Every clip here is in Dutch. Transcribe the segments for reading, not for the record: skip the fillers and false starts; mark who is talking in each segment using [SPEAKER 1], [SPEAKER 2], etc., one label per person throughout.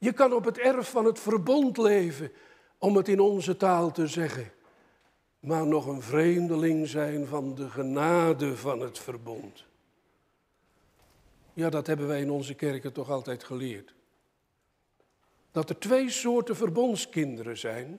[SPEAKER 1] Je kan op het erf van het verbond leven, om het in onze taal te zeggen, maar nog een vreemdeling zijn van de genade van het verbond. Ja, dat hebben wij in onze kerken toch altijd geleerd. Dat er 2 soorten verbondskinderen zijn.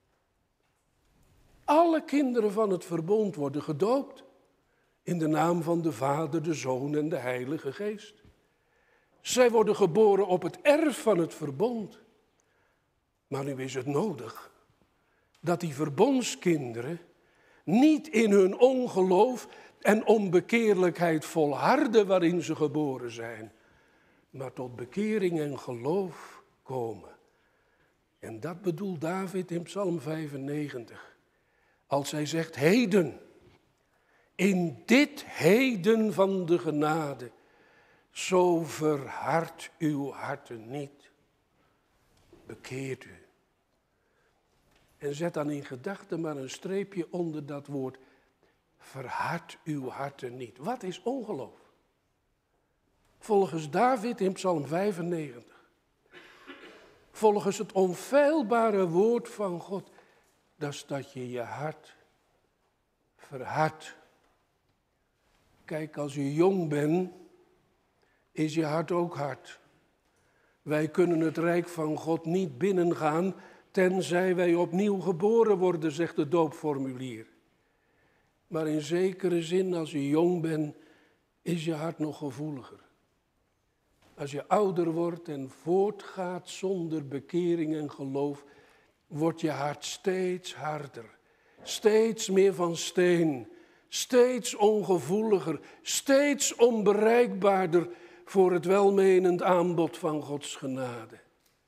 [SPEAKER 1] Alle kinderen van het verbond worden gedoopt in de naam van de Vader, de Zoon en de Heilige Geest. Zij worden geboren op het erf van het verbond. Maar nu is het nodig dat die verbondskinderen niet in hun ongeloof en onbekeerlijkheid volharden waarin ze geboren zijn, maar tot bekering en geloof komen. En dat bedoelt David in Psalm 95. Als hij zegt, heden, in dit heden van de genade, zo verhardt uw harten niet. Bekeert u. En zet dan in gedachten maar een streepje onder dat woord, verhard uw harten niet. Wat is ongeloof? Volgens David in Psalm 95. Volgens het onfeilbare woord van God. Dat is dat je je hart verhardt. Kijk, als je jong bent, is je hart ook hard. Wij kunnen het rijk van God niet binnengaan, tenzij wij opnieuw geboren worden, zegt het doopformulier. Maar in zekere zin, als je jong bent, is je hart nog gevoeliger. Als je ouder wordt en voortgaat zonder bekering en geloof, wordt je hart steeds harder. Steeds meer van steen, steeds ongevoeliger, steeds onbereikbaarder voor het welmenend aanbod van Gods genade.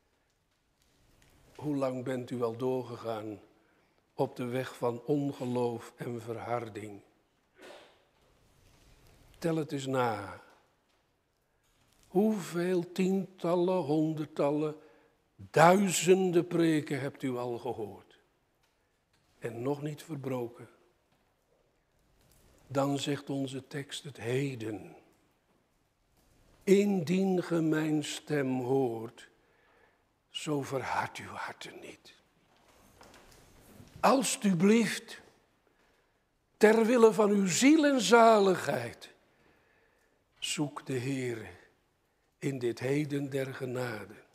[SPEAKER 1] Hoe lang bent u al doorgegaan op de weg van ongeloof en verharding? Tel het eens na. Hoeveel tientallen, honderdtallen, duizenden preken hebt u al gehoord? En nog niet verbroken. Dan zegt onze tekst het heden. Indien ge mijn stem hoort, zo verhardt uw harten niet. Alsjeblieft, ter wille van uw ziel en zaligheid, zoek de Heere in dit heden der genade.